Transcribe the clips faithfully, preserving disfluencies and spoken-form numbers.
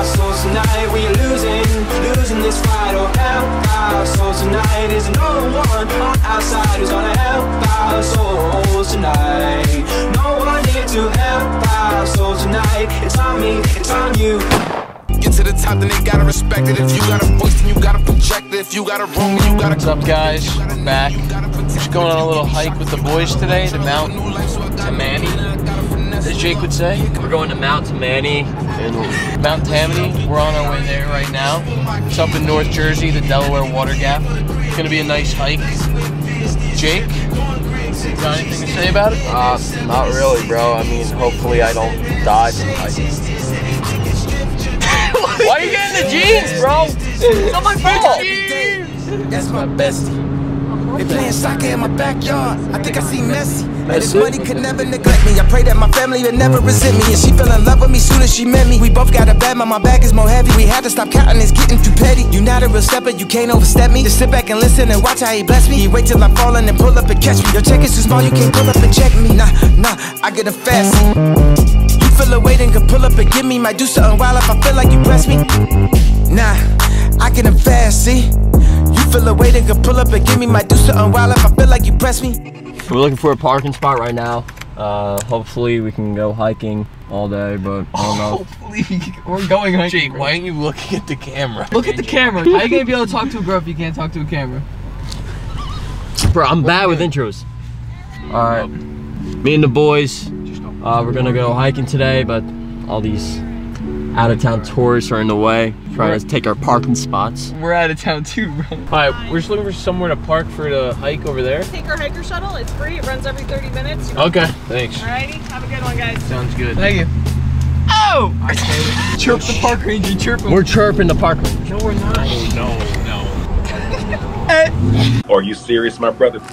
our souls tonight. We are losing, losing this fight. Oh, help our souls tonight. There's no one on our side who's gonna help our souls tonight. No one here to help our souls tonight. It's on me, it's on you. Get to the top, then they gotta respect it. If you got a voice, then you gotta project it. If you got a room, then you gotta. What's up, guys? We're back. Just going on a little hike with the boys today to Mount Tammany, as Jake would say. We're going to Mount Tammany and Mount Tammany. We're on our way there right now. It's up in North Jersey, the Delaware Water Gap. It's gonna be a nice hike. Jake, got anything to say about it? Uh, not really, bro. I mean, hopefully I don't die from hiking. Why are you getting the jeans, bro? It's not my fault. That's my bestie. They playing soccer in my backyard. I think I see Messi. And this money could never neglect me. I pray that my family would never resent me. And she fell in love with me soon as she met me. We both got a bad, but my bag is more heavy. We had to stop counting, it's getting too petty. You not a real stepper, you can't overstep me. Just sit back and listen and watch how he bless me. He wait till I fall and then pull up and catch me. Your check is too small, you can't pull up and check me. Nah, nah, I get a fast. You feel a weight and can pull up and give me. Might do something wild if I feel like you press me. Nah, I get them fast, see? You feel a weight and can pull up and give me. Might do something wild if I feel like you press me. We're looking for a parking spot right now. Uh, hopefully we can go hiking all day, but I don't know. Hopefully we're going hiking. Jake, why aren't you looking at the camera? Look at the camera. How are you gonna be able to talk to a girl if you can't talk to a camera? Bro, I'm bad with intros. All right, me and the boys, uh, we're gonna go hiking today, but all these out-of-town tourists are in the way, trying to take our parking spots. We're out of town too, bro. All right, we're just looking for somewhere to park for the hike over there. Take our hiker shuttle. It's free. It runs every thirty minutes. Okay, thanks. Alrighty, have a good one, guys. Sounds good. Thank you. Oh! Chirp the park ranger, chirp him. We're chirping the park ranger. No, we're not. Oh, no, no. Are you serious, my brother?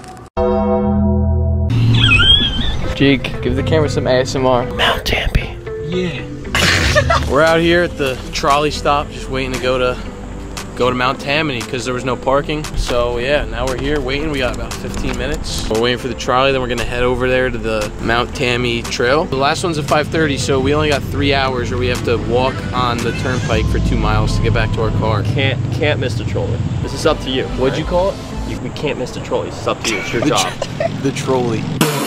Jake, give the camera some A S M R. Mount Tammany. Yeah. We're out here at the trolley stop, just waiting to go to go to Mount Tammany because there was no parking. So yeah, now we're here waiting. We got about fifteen minutes. We're waiting for the trolley, then we're gonna head over there to the Mount Tammany trail. The last one's at five thirty, so we only got three hours, or we have to walk on the turnpike for two miles to get back to our car. Can't can't miss the trolley. This is up to you. What'd right? you call it? You, we can't miss the trolley. It's up to you. It's your the job. The trolley.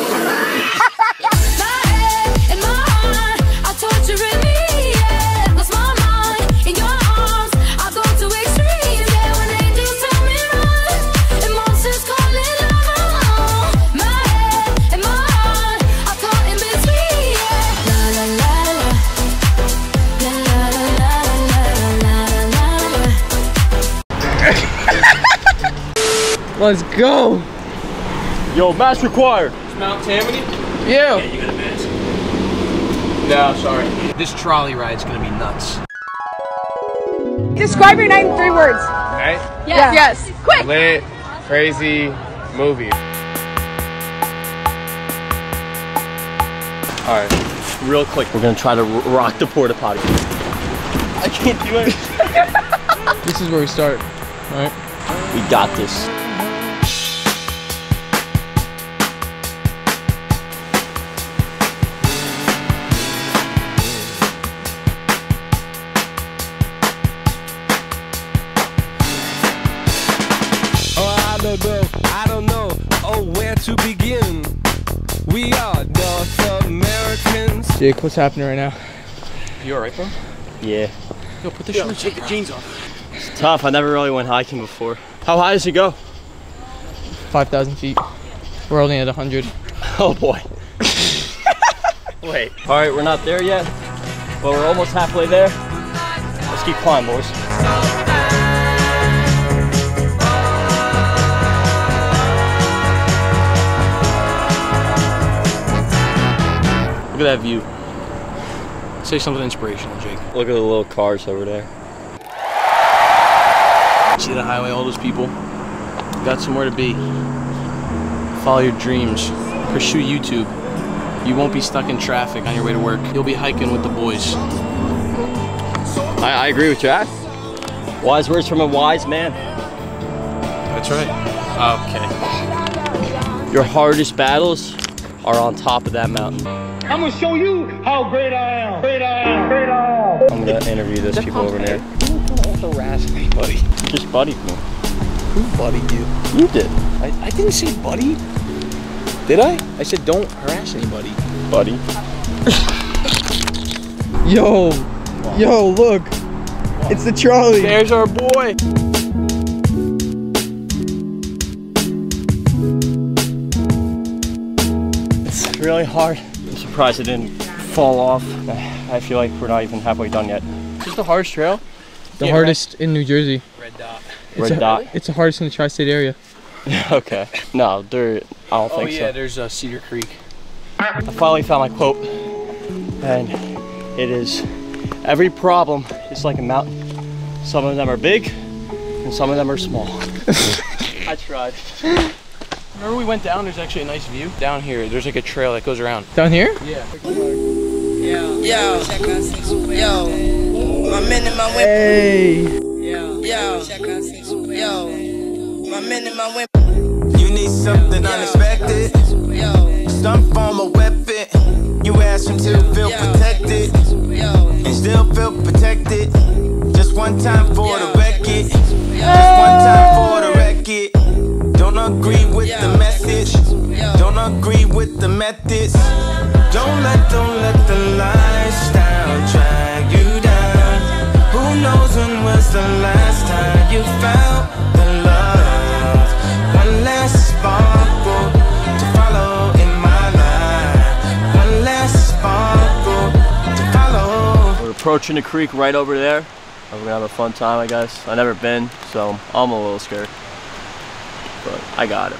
Let's go! Yo, mask required. It's Mount Tammany? Yeah, Yeah. you got a mask. No, sorry. This trolley ride's gonna be nuts. Describe your night in three words. Right? Yes. Yes. Quick. Lit, crazy, movie. All right, real quick, we're gonna try to rock the porta potty. I can't do it. This is where we start, all right? We got this. I don't know, oh, where to begin. We are North Americans. Jake, what's happening right now? You alright, bro? Yeah. Yo, put the shorts, take the jeans off. It's tough. I never really went hiking before. How high does it go? five thousand feet. We're only at one hundred. Oh boy. Wait. All right, we're not there yet, but we're almost halfway there. Let's keep climbing, boys. Look at that view. Say something inspirational, Jake. Look at the little cars over there. See the highway, all those people. Got somewhere to be. Follow your dreams. Pursue YouTube. You won't be stuck in traffic on your way to work. You'll be hiking with the boys. I, I agree with you. Wise words from a wise man. That's right. Okay. Your hardest battles are on top of that mountain. I'm gonna show you how great I am. Great I am. Great I am. I'm I'm gonna interview those people over there. Don't harass anybody. Just buddy me. Who buddied you? You did. I, I didn't say buddy. Did I? I said don't harass anybody. Buddy. Yo, yo, look. It's the trolley. There's our boy. It's really hard. I'm surprised it didn't fall off. I feel like we're not even halfway done yet. Is this the hardest trail? The Yeah, hardest in New Jersey. Red dot. It's Red a- dot. It's the hardest in the tri-state area. Okay. No, there. I don't Oh think yeah, so. there's uh, Cedar Creek. I finally found my quote, and it is: every problem is like a mountain. Some of them are big, and some of them are small. I tried. Remember we went down, there's actually a nice view. Down here, there's like a trail that goes around. Down here? Yeah. Yo, yo, my men in my whip. Hey. Yo, yo, my men in my whip. You need something unexpected, Yo, some form of weapon. You ask him to feel protected yo, and still feel protected. Just one time for the record. Just one time for the record. Don't agree with the message. Don't agree with the methods. Don't let, don't let the lifestyle drag you down. Who knows when was the last time you found the love? One last sparkle to follow in my life. One last sparkle to follow. We're approaching the creek right over there. We're gonna have a fun time, I guess. I've never been, so I'm a little scared. But I got it.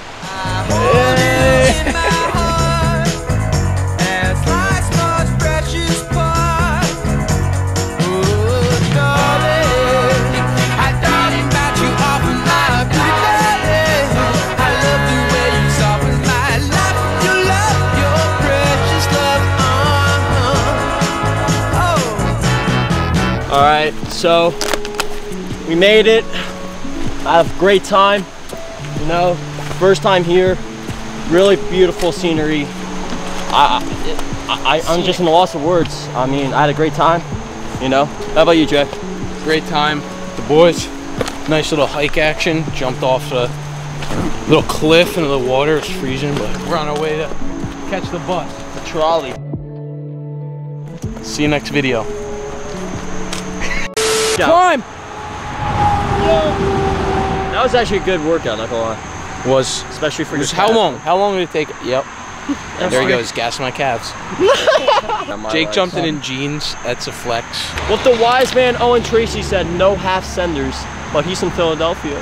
All right, so we made it. I had a great time. You know, first time here. Really beautiful scenery. I, I, I, I'm just in a loss of words. I mean, I had a great time. You know. How about you, Jack? Great time. The boys, nice little hike action. Jumped off a little cliff into the water. It's freezing, but we're on our way to catch the bus. The trolley. See you next video. Yeah. Climb! That was actually a good workout, not gonna lie. Was, Especially for was your how calves. long? How long did it take? Yep. There he goes, gassing my calves. Jake jumped in in jeans. That's a flex. What the wise man Owen Tracy said, no half senders, but he's in Philadelphia.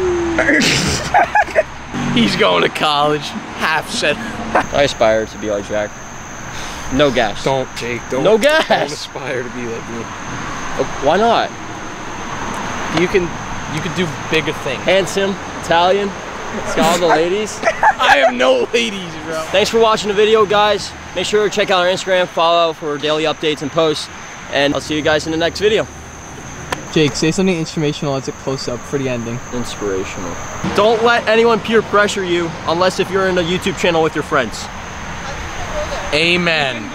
He's going to college. Half set. I aspire to be like Jack. No gas. Don't, Jake. Don't. No gas. Don't aspire to be like me. Oh, why not? You can, you can do bigger things. Handsome, Italian, it's got all the ladies. I have no ladies, bro. Thanks for watching the video, guys. Make sure to check out our Instagram, follow for daily updates and posts, and I'll see you guys in the next video. Jake, say something inspirational as a close-up for the ending. Inspirational. Don't let anyone peer pressure you unless if you're in a YouTube channel with your friends. Amen.